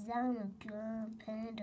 'cause I'm a good panda.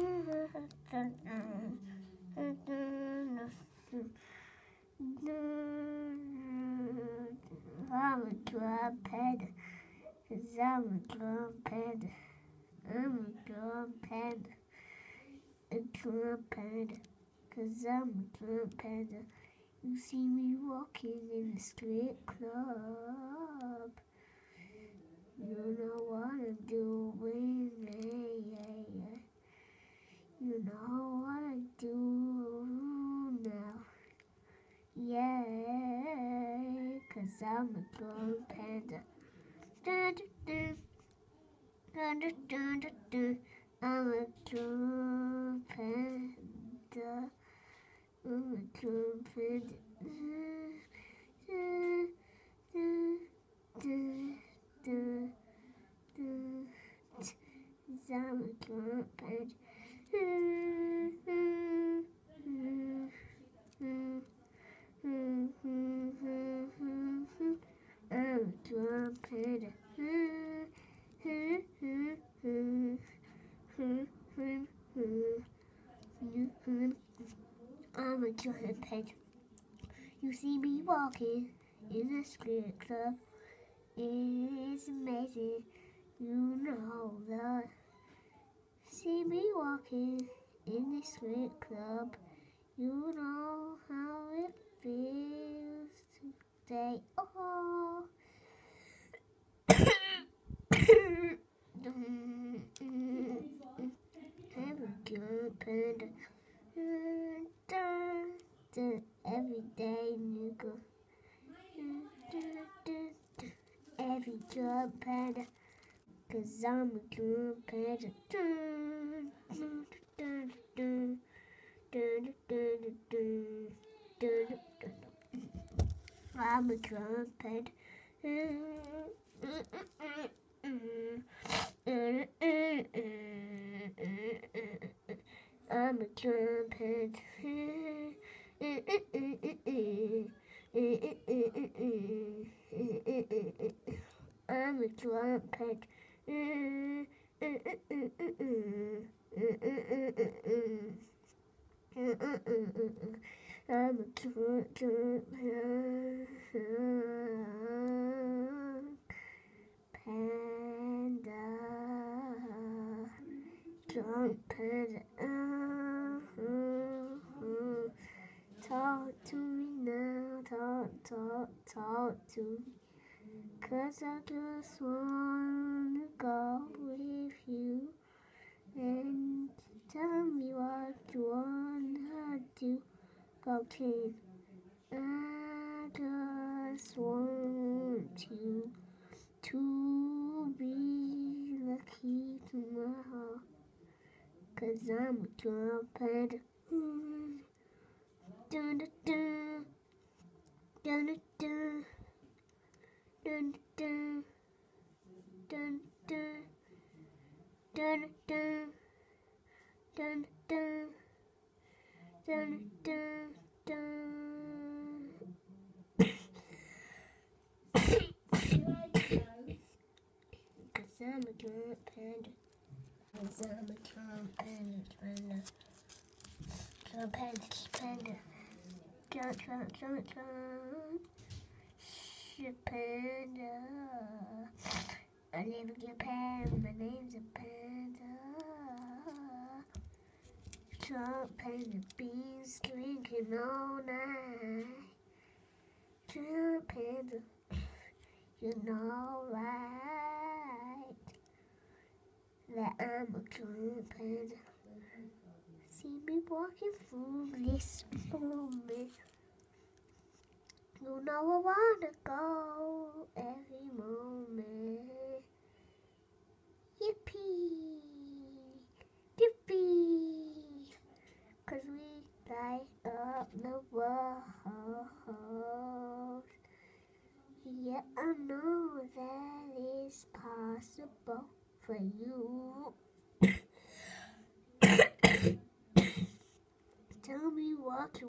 I'm a good panda, 'cause I'm a good panda. I'm a good panda, a good panda, 'cause I'm a good panda. You see me walking in the strip club. You know what I'm doing, yeah. You know what I do now, yeah, 'cause I'm a good panda. I'm a good panda. I'm a good panda. I'm a good panda. I'm a good panda. I'm a good panda. You see me walking in the strip club. It's amazing, you know that. See me walking in the strip club. You know how it feels today. Oh. I'm a good panda. Every day, nigga. Every good panda, 'cause I'm a good panda. I'm a good panda. I'm a good panda. I'm a trumpet. I'm a trumpet. Panda. Trumpet. Talk to me now. Talk to me. 'Cause I just wanna go with you and tell me what you wanna do. Okay, I just want you to be the key to my heart. 'Cause I'm a trumpet. Dun dun dun dun dun. Dun dun dun dun dun dun dun dun dun dun dun. 'Cause I'm a good panda. 'Cause I'm a good panda. Good panda, panda. Good panda. I live in Japan, my name's a panda. Trump panda beans drinking all night. Trump panda, you know right that I'm a Trump panda. See me walking through this moment. You know I wanna go every moment. Yippee, yippee, 'cause we light up the world. Yeah, I know that is possible for you. Tell me what you